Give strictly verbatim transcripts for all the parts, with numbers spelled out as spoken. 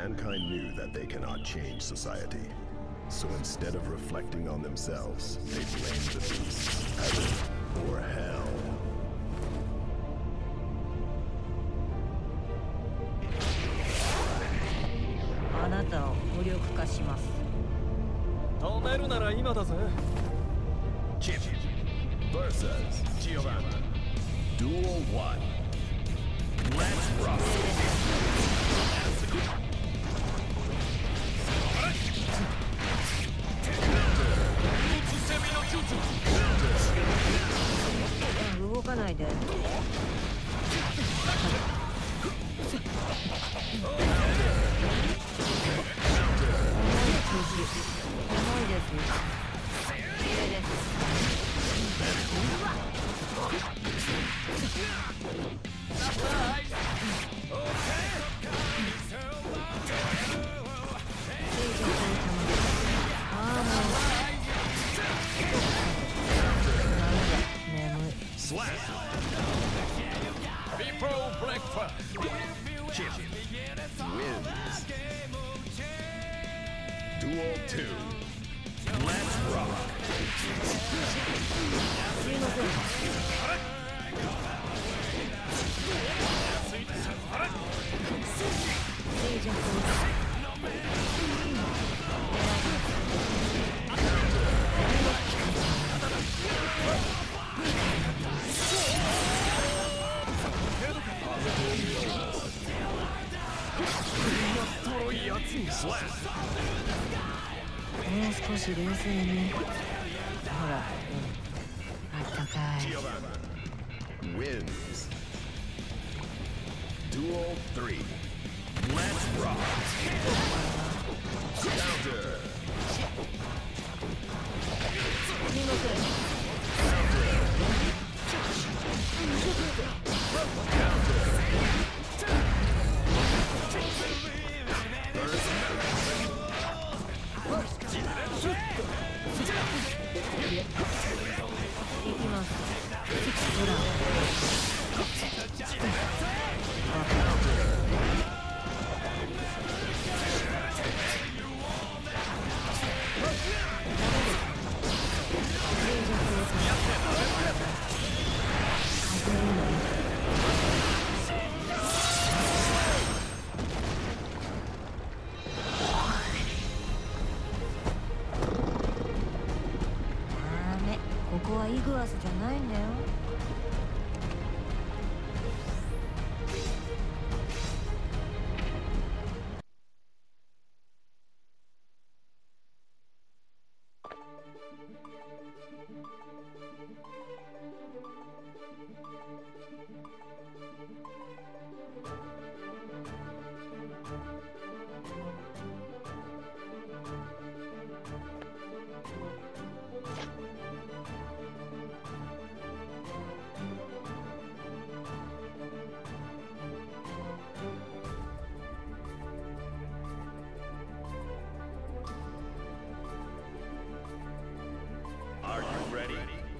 Mankind knew that they cannot change society. So instead of reflecting on themselves, they blamed the beasts, heaven or hell. あなたを無力化します。 止めるなら今だぜ。 Chip versus Giovanna. Duel one. Let's rock. Counter. 動かないで。重いです。綺麗です。 Before breakfast, Chip wins. Duel two. Let's rock. すいません。静寂を。もう少し冷静に。ほら、うん、あったかい。 Wins. Duel three. Let's rock. Counter. すみません。行きます。ほら。ここはイグアスじゃないんだよ。 Are you ready?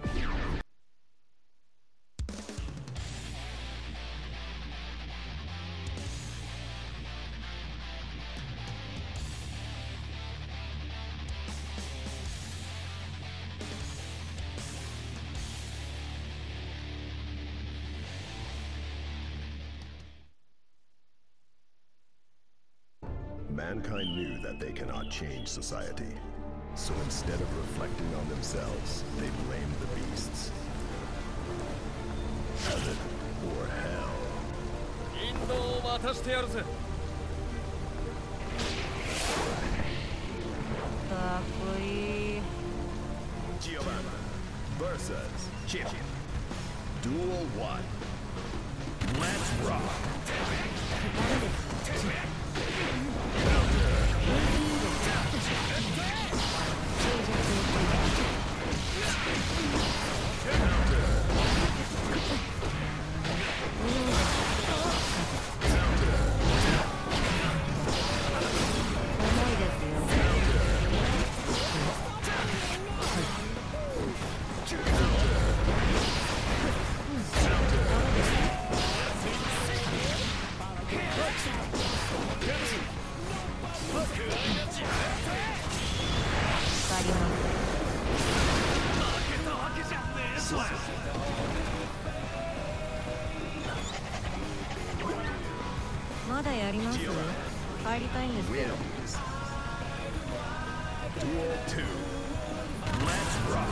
Mankind knew that they cannot change society. So instead of reflecting on themselves, they blamed the beasts. Heaven or hell. インドを渡してやるぜ。 かっこいい。 Giovanna versus Chip. Duel one. Let's rock. 誰です。 まだやります？帰りたいんですけど。 Duel two. Let's rock.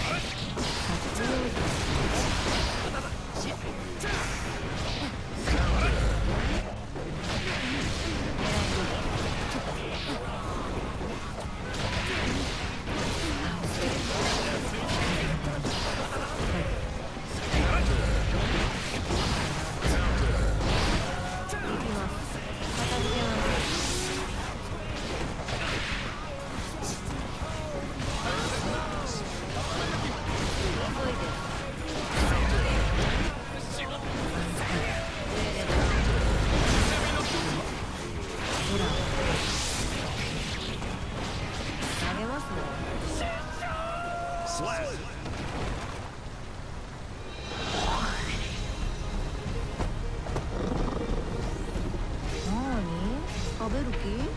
食べる気？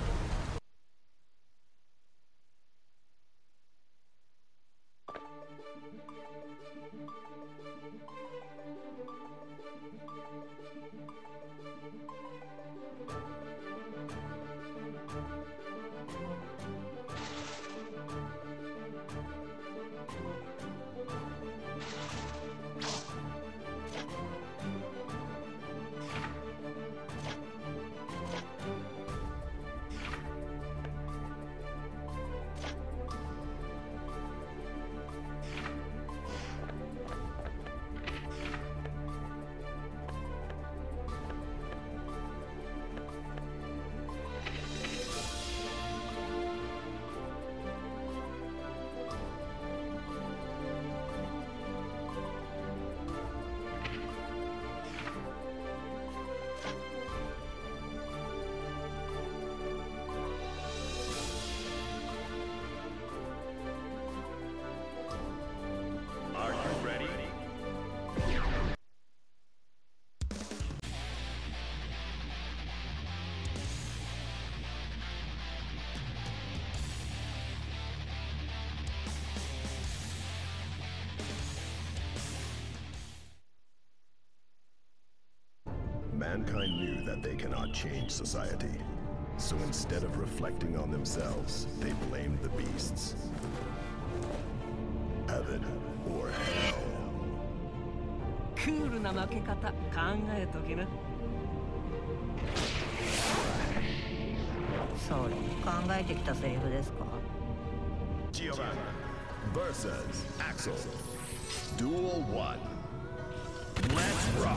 Mankind knew that they cannot change society. So instead of reflecting on themselves, they blamed the beasts. Heaven or hell. クールな負け方考えときな。それ考えてきたセリフですか？ Giovanna versus Axel. Duel one. Let's rock.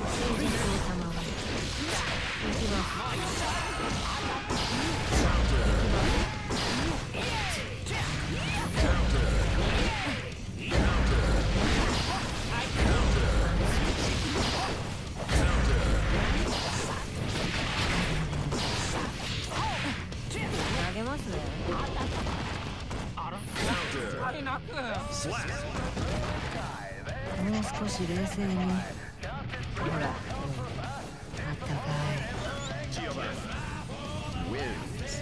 投げますね。もう少し冷静に。ほら、うん、あったかい。 Wins.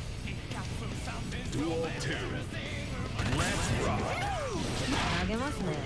Duel two. Let's rock. 投げますね。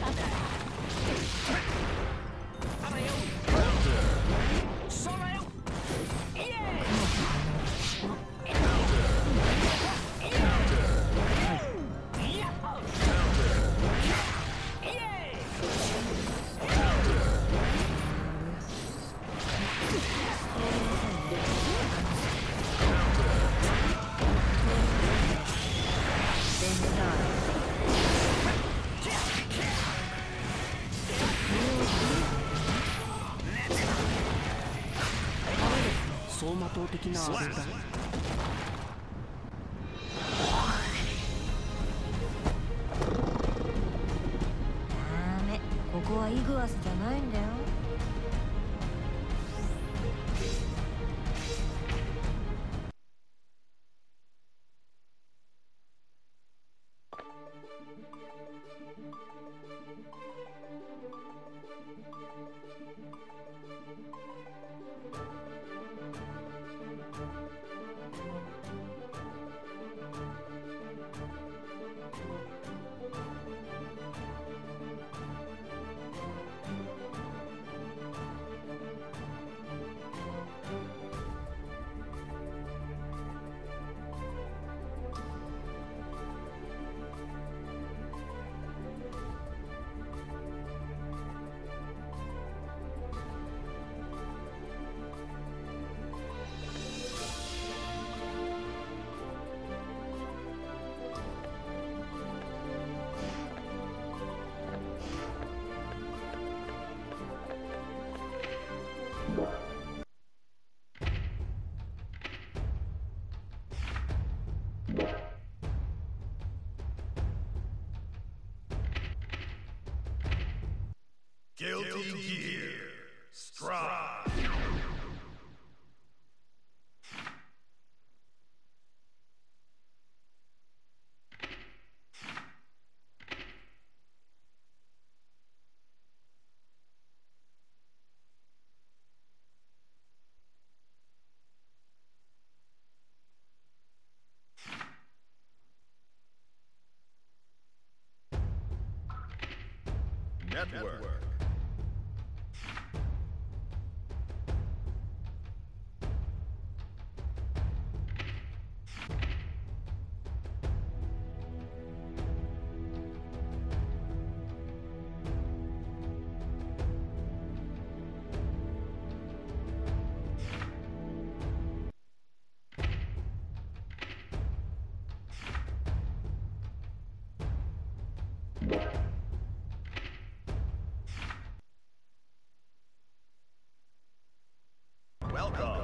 走馬灯的なあれだ。 ダメ、ここはイグアスじゃないんだよ。 Guilty Gear Strive. Network. Welcome